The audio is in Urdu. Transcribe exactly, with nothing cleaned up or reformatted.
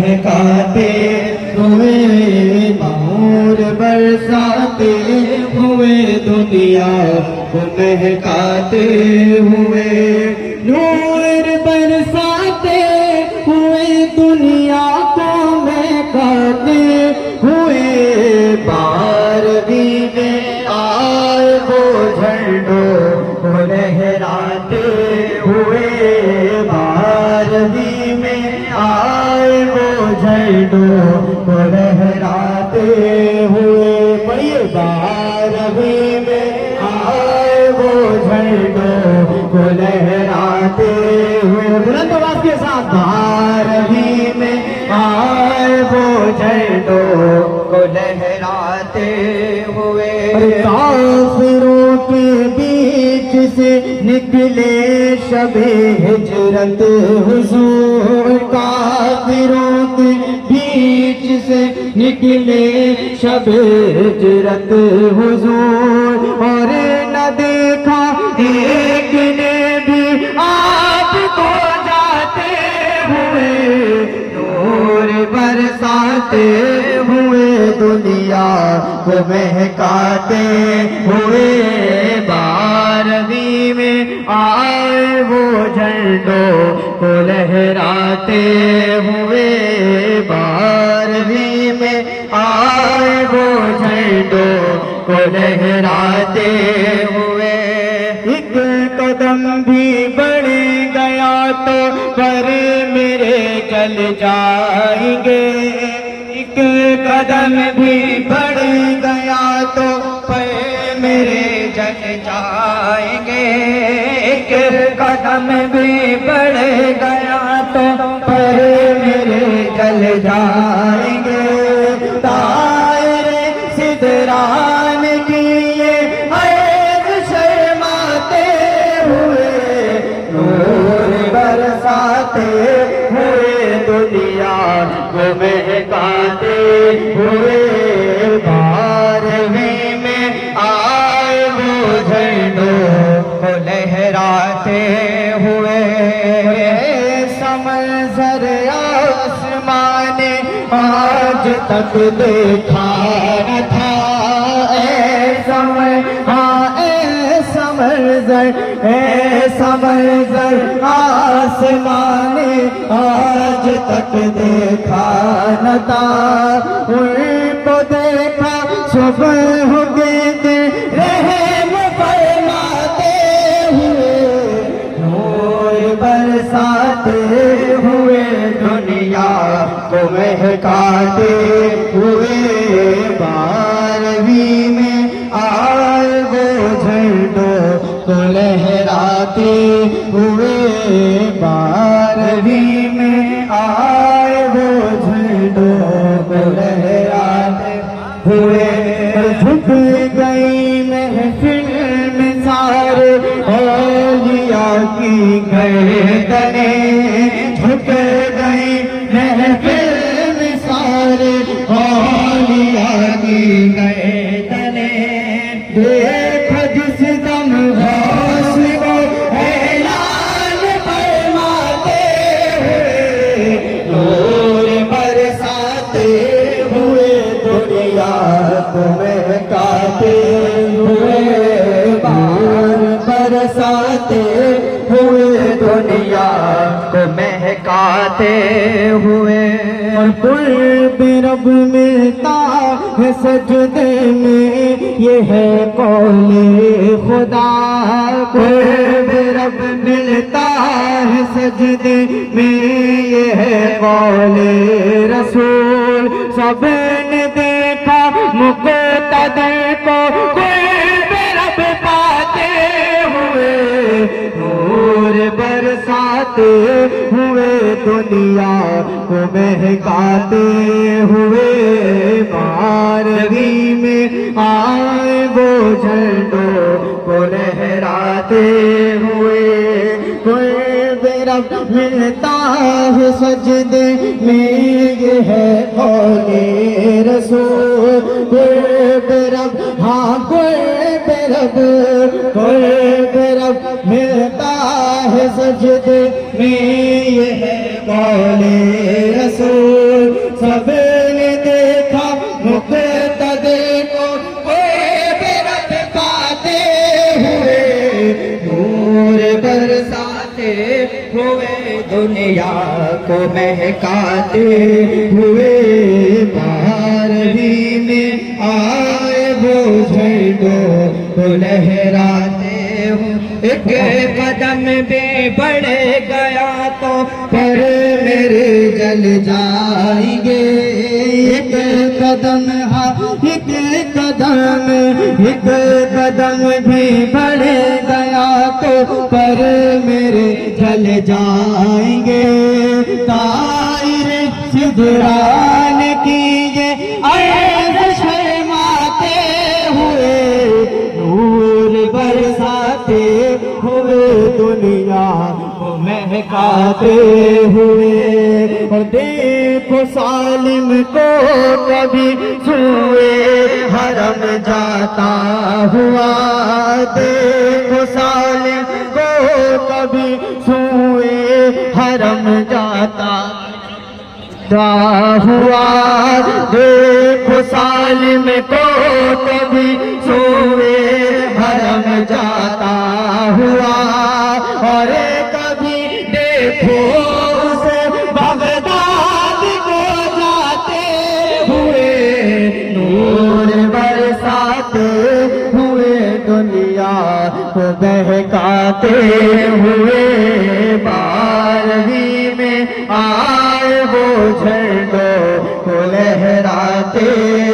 مہکاتے ہوئے نور برساتے ہوئے دنیا کو مہکاتے ہوئے نور برساتے ہوئے دنیا کو مہکاتے ہوئے بارہویں میں آئے وہ جھنڈوں کو لہراتے ہوئے بارہویں میں آئے وہ جھنڈوں کو لہراتے ہوئے پڑھیے بارہویں میں آئے وہ جھنڈوں کو لہراتے ہوئے بلند آواز کے ساتھ بارہویں میں آئے وہ جھنڈوں کو لہراتے ہوئے کافروں کے بیچ سے نکلے شب ہجرت حضور کافروں کے بیچ سے نکلے شب ہجرت حضور اور نہ دیکھا ایک نے بھی آپ کو جاتے ہوئے نور برساتے ہوئے دنیا کو مہکاتے ہوئے بارہویں میں آئے وہ جھنڈوں کو لہراتے ہوئے بارہویں میں آئے وہ جھنڈوں کو لہراتے ہوئے ایک قدم بھی بڑھ گیا تو پر میرے جل جائیں گے ایک قدم بھی بڑھ گیا تو پر میرے جل جائیں گے ایک قدم بھی بڑھ گیا تو پر میرے جل جائیں گے تائرے سدران کی یہ عیب شرماتے ہوئے نور برساتے ہوئے دنیا کو مہکاتے ہوئے بارہویں میں آئے وہ جھنڈوں کو لہراتے ہوئے سمنظر آسمان آج تک دیکھا نہ تھا ایسا ہاں ایسا منظر ایسا منظر آسمان آج تک دیکھا نہ تھا ان کو دیکھا صبح ہو گئے دن رحم فرماتے ہوئے نور برساتے ہوئے دنیا کو مہکاتے ہوئے بارہویں میں آئے وہ جھنڈوں کو لہراتے ہوئے بارہویں میں آئے وہ جھنڈوں کو لہراتے ہوئے جھک گئی محفل میں سارے اولیاء کی گردنیں جھک گئی محفل میں سارے اولیاء کی گردنیں دیکھ جس دم غوث کو اعلان فرماتے ہوئے نور برساتے ہوئے دنیا کو مہکاتے ہوئے بار برساتے ہوئے دنیا کو مہکاتے ہوئے اور قرب رب ملتا ہے سجدے میں یہ ہے قول خدا قرب رب ملتا ہے سجدے میں یہ ہے قول رسول سب نے دیکھا مقتدر کو قرب رب پاتے ہوئے نور برساتے ہوئے دنیا کو مہکاتے ہوئے بارہویں میں آئے وہ جھنڈوں کو لہراتے ہوئے قرب رب ملتا ہے سجدے میں یہ ہے قول رسول قرب رب ہاں قرب رب قرب رب ملتا ہے سجدے میں یہ ہے قول رسول سب نے دیکھا مقتدی کو عبرت پاتے ہوئے نور برساتے ہوئے دنیا کو مہکاتے ہوئے بارہویں میں آئے وہ جھنڈوں کو لہراتے ہوں ایک قدم بھی بڑھ گیا تو پر میرے جل جائیں گے ایک قدم ہاں ایک قدم ایک قدم بھی بڑھ گیا تو پر میرے جل جائیں گے طائر سدران کیجے عرش شرماتے ہوئے نور برساتے ہوئے دنیا کو مہکاتے ہوئے اور دیکھو سالم کو کبھی سوئے حرم جاتا ہوا دیکھو سالم کو کبھی سوئے حرم جاتا ہوا دیکھو سالم کو کبھی سوئے حرم جاتا ہوا اور کبھی دیکھو اسے بغداد کو جاتے ہوئے نور برساتے ہوئے دنیا کو بہکاتے ہوئے بارہویں میں آئے وہ جھنڈوں کو لہراتے